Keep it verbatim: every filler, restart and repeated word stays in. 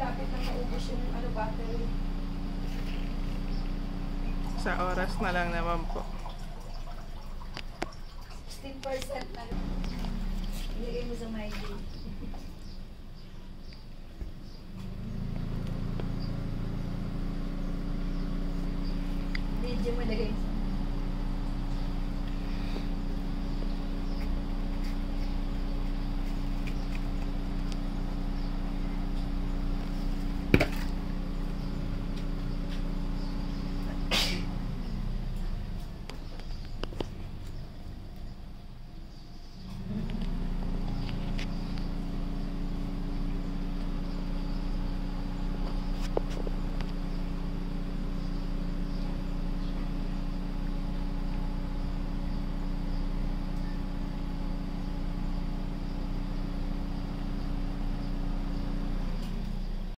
malapit na maubos yung ano, battery. Sa oras na lang naman po. sixteen percent na lang. Ilagay mo sa my day. Medyo mo ilagay mo.